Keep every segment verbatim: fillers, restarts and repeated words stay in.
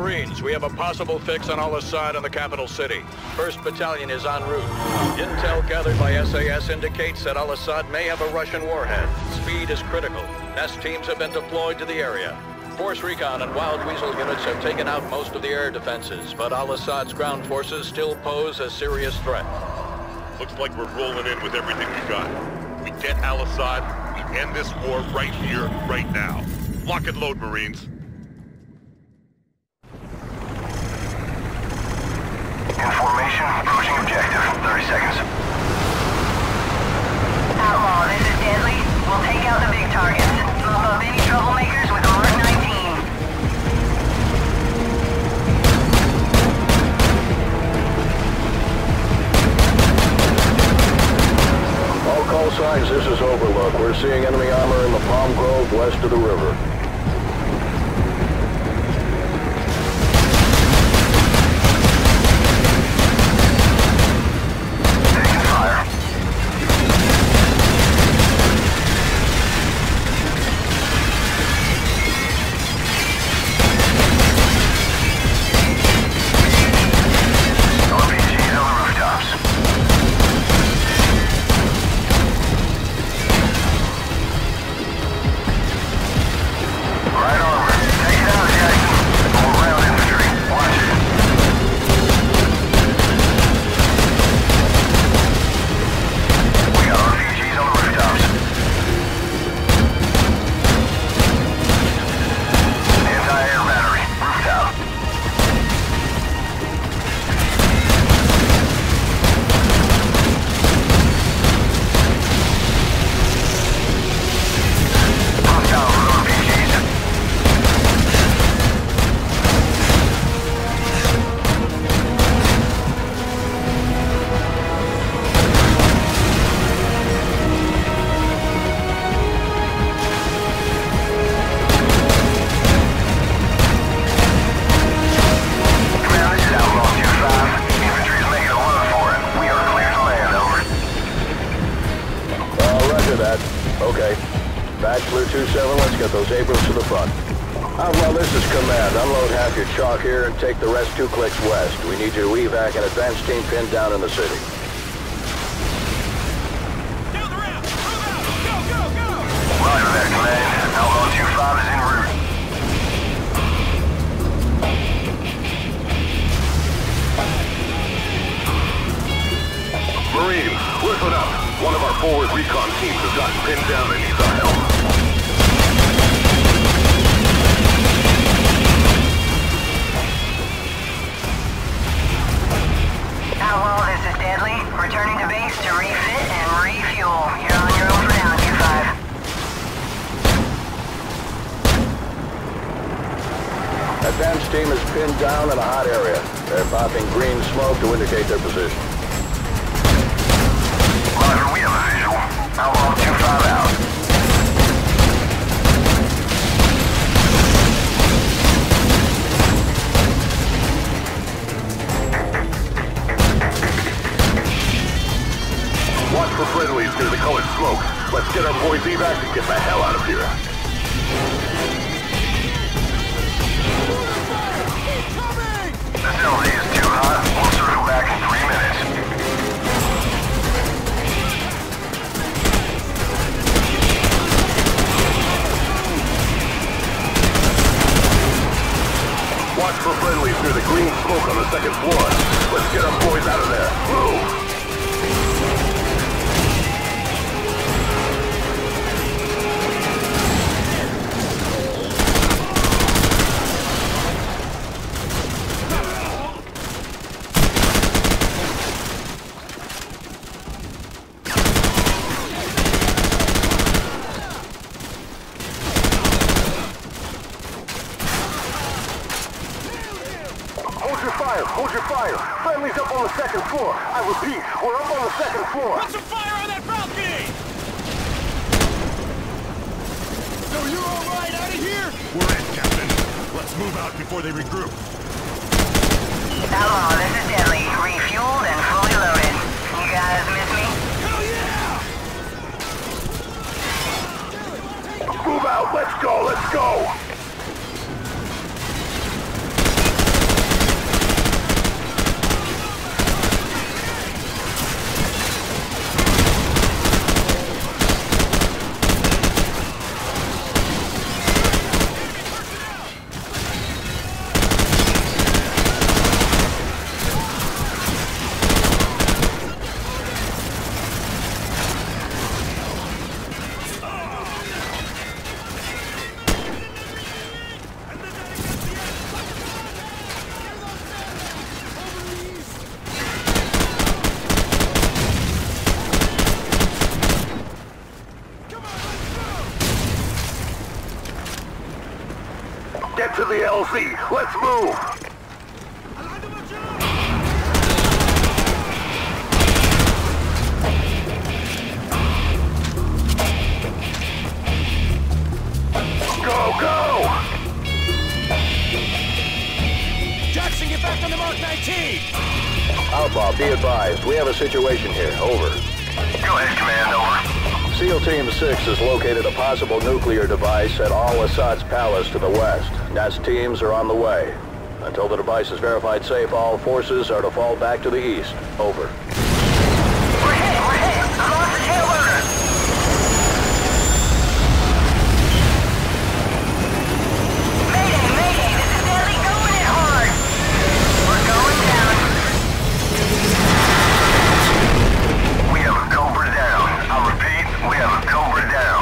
Marines, we have a possible fix on Al-Assad in the capital city. First Battalion is en route. Intel gathered by S A S indicates that Al-Assad may have a Russian warhead. Speed is critical. Nest teams have been deployed to the area. Force Recon and Wild Weasel units have taken out most of the air defenses, but Al-Assad's ground forces still pose a serious threat. Looks like we're rolling in with everything we got. We get Al-Assad, we end this war right here, right now. Lock and load, Marines. Information, approaching objective. thirty seconds. Outlaw, this is Deadly. We'll take out the big targets. Mop up any troublemakers with Mark nineteen. All call signs, this is Overlook. We're seeing enemy armor in the Palm Grove west of the river. Here and take the rest two clicks west. We need you to evac an advance team pinned down in the city. Down the ramp! Move out! Go, go, go! Roger that, command. Alpha two five is en route. Marines, listen up. One of our forward recon teams has gotten pinned down and needs our help. Outlaw, this is Deadly. Returning to base to refit and refuel. You're on your own for now, Q five. Advance team is pinned down in a hot area. They're popping green smoke to indicate their position. Roger, we have a visual. Outlaw two five out. Watch for friendlies near the colored smoke. Let's get our boys evac and get the hell out of here. This L Z is too hot. We'll circle back in three minutes. Watch for friendlies near the green smoke on the second floor. Let's get our boys out of there. Move! Hold your fire! Friendly's up on the second floor! I repeat, we're up on the second floor! Put some fire on that balcony! So you're alright out of here? We're in, Captain. Let's move out before they regroup. Outlaw, this is Deadly. Refueled and fully loaded. You guys miss me? Hell yeah! Move out! Let's go! Let's go! the L Z. Let's move. Go, go! Jackson, get back on the Mark nineteen! Outlaw, be advised. We have a situation here. Over. Go ahead, Command, over. SEAL Team six has located a possible nuclear device at Al-Assad's palace to the west. Nest teams are on the way. Until the device is verified safe, all forces are to fall back to the east. Over. We're hit, we're hit! I'm off the tail burner! Mayday, mayday! This is Deadly going it hard! We're going down! We have a Cobra down. I repeat, we have a Cobra down.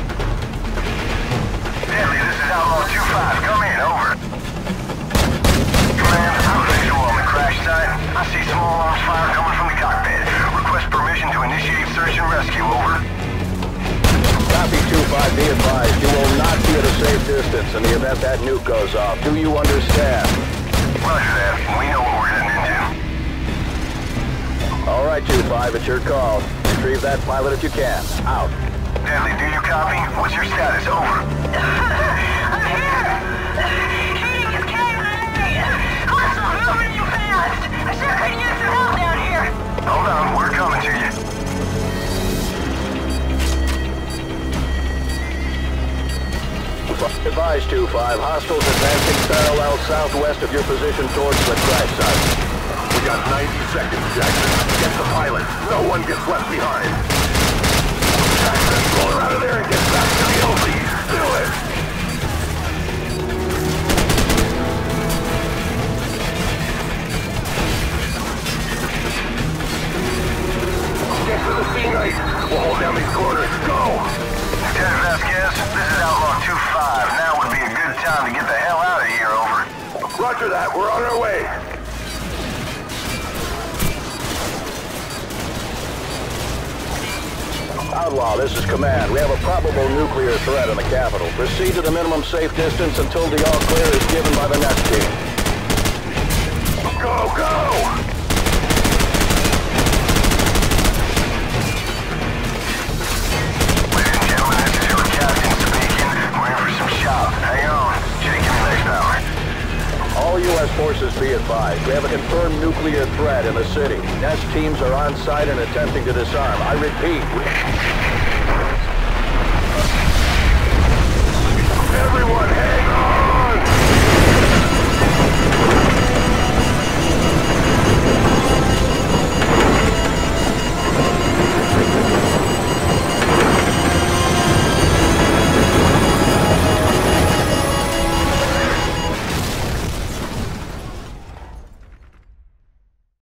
Deadly, this is Outlaw two five. Come in, over. Command, I'm visual on the crash site. I see small arms fire coming from the cockpit. Request permission to initiate search and rescue, over. Copy two five, be advised. You will not be at a safe distance in the event that nuke goes off. Do you understand? Roger that. We know what we're heading into. All right, two five, it's your call. Retrieve that pilot if you can. Out. Deadly, do you copy? What's your status? Over. I'm here! Shooting is K I A! Hostiles moving you fast! I sure could use some help down here! Hold on, we're coming to you. Advise two five, hostiles advancing parallel southwest of your position towards the crash site. We got ninety seconds, Jackson. Get the pilot. No one gets left behind. Jackson, pull her out of there and get back to the L Z. Do it! Get to the scene, Knight. We'll hold down these corners. Go! Lieutenant Vasquez, this is Outlaw two five. Now would be a good time to get the hell out of here, over. Roger that. We're on our way. Outlaw, this is Command. We have a probable nuclear threat in the capital. Proceed to the minimum safe distance until the all-clear is given by the Nest team. Go, go! Ladies and gentlemen, this is your captain speaking. We're in for some shots. Hang on. Shaking the next hour. All U S forces be advised. We have a confirmed nuclear threat in the city. Nest teams are on site and attempting to disarm. I repeat, we...